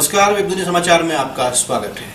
नमस्कार, वेब दुनिया समाचार में आपका स्वागत है।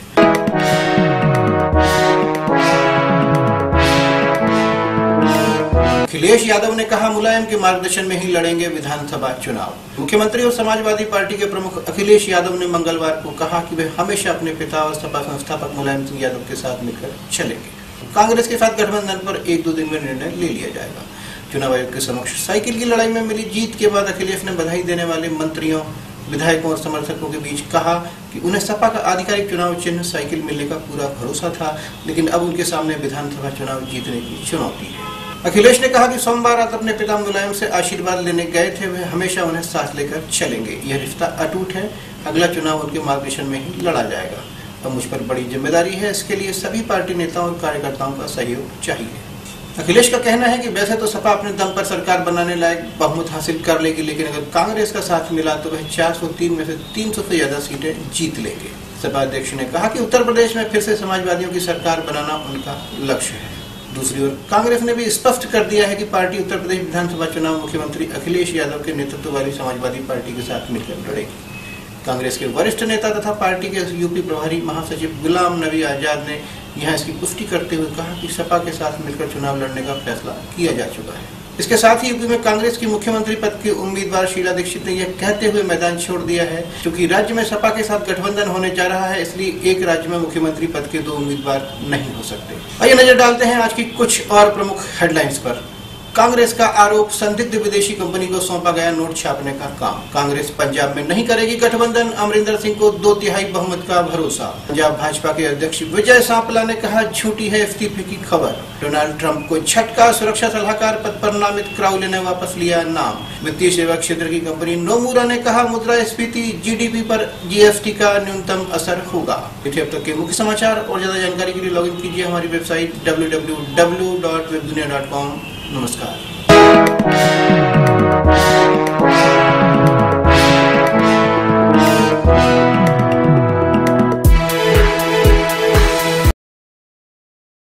अखिलेश यादव ने कहा, मुलायम के मार्गदर्शन में ही लड़ेंगे विधानसभा चुनाव। मुख्यमंत्री और समाजवादी पार्टी के प्रमुख अखिलेश यादव ने मंगलवार को कहा कि वे हमेशा अपने पिता और सपा संस्थापक मुलायम सिंह यादव के साथ मिलकर चलेंगे। कांग्रेस के साथ गठबंधन पर 1-2 दिन में निर्णय ले लिया जाएगा। चुनाव आयोग के समक्ष साइकिल की लड़ाई में मिली जीत के बाद अखिलेश ने बधाई देने वाले मंत्रियों, विधायकों और समर्थकों के बीच कहा कि उन्हें सपा का आधिकारिक चुनाव चिन्ह साइकिल मिलने का पूरा भरोसा था, लेकिन अब उनके सामने विधानसभा चुनाव जीतने की चुनौती है। अखिलेश ने कहा कि सोमवार रात अपने पिता मुलायम से आशीर्वाद लेने गए थे, वे हमेशा उन्हें साथ लेकर चलेंगे। यह रिश्ता अटूट है। अगला चुनाव उनके मार्गदर्शन में ही लड़ा जाएगा। अब मुझ पर बड़ी जिम्मेदारी है, इसके लिए सभी पार्टी नेताओं और कार्यकर्ताओं का सहयोग चाहिए। अखिलेश का कहना है कि वैसे तो सपा अपने दम पर सरकार बनाने लायक बहुमत हासिल कर लेगी, लेकिन अगर कांग्रेस का साथ मिला तो वह 403 में से 300 से ज्यादा सीटें जीत लेंगे। सपा अध्यक्ष ने कहा कि उत्तर प्रदेश में फिर से समाजवादियों की सरकार बनाना उनका लक्ष्य है। दूसरी ओर कांग्रेस ने भी स्पष्ट कर दिया है कि पार्टी उत्तर प्रदेश विधानसभा चुनाव मुख्यमंत्री अखिलेश यादव के नेतृत्व वाली समाजवादी पार्टी के साथ मिलकर लड़ेगी। कांग्रेस के वरिष्ठ नेता तथा पार्टी के यूपी प्रभारी महासचिव गुलाम नबी आजाद ने यहां इसकी पुष्टि करते हुए कहा कि सपा के साथ मिलकर चुनाव लड़ने का फैसला किया जा चुका है। इसके साथ ही यूपी में कांग्रेस की मुख्यमंत्री पद की उम्मीदवार शीला दीक्षित ने यह कहते हुए मैदान छोड़ दिया है, क्योंकि राज्य में सपा के साथ गठबंधन होने जा रहा है, इसलिए एक राज्य में मुख्यमंत्री पद के 2 उम्मीदवार नहीं हो सकते। आइए नजर डालते हैं आज की कुछ और प्रमुख हेडलाइंस पर। कांग्रेस का आरोप, संदिग्ध विदेशी कंपनी को सौंपा गया नोट छापने का काम। कांग्रेस पंजाब में नहीं करेगी गठबंधन, अमरिंदर सिंह को 2/3 बहुमत का भरोसा। पंजाब भाजपा के अध्यक्ष विजय सांपला ने कहा, झूठी है इस्तीफे की खबर। डोनाल्ड ट्रंप को झटका, सुरक्षा सलाहकार पद पर नामित क्राउले ने वापस लिया नाम। वित्तीय सेवा क्षेत्र की कंपनी नोमुरा ने कहा, मुद्रास्फीति जीडीपी पर जीएसटी का न्यूनतम असर होगा। ये थे अब तक के मुख्य समाचार। और ज्यादा जानकारी के लिए लॉगिन कीजिए हमारी वेबसाइट www.webdunia.com। नमस्कार।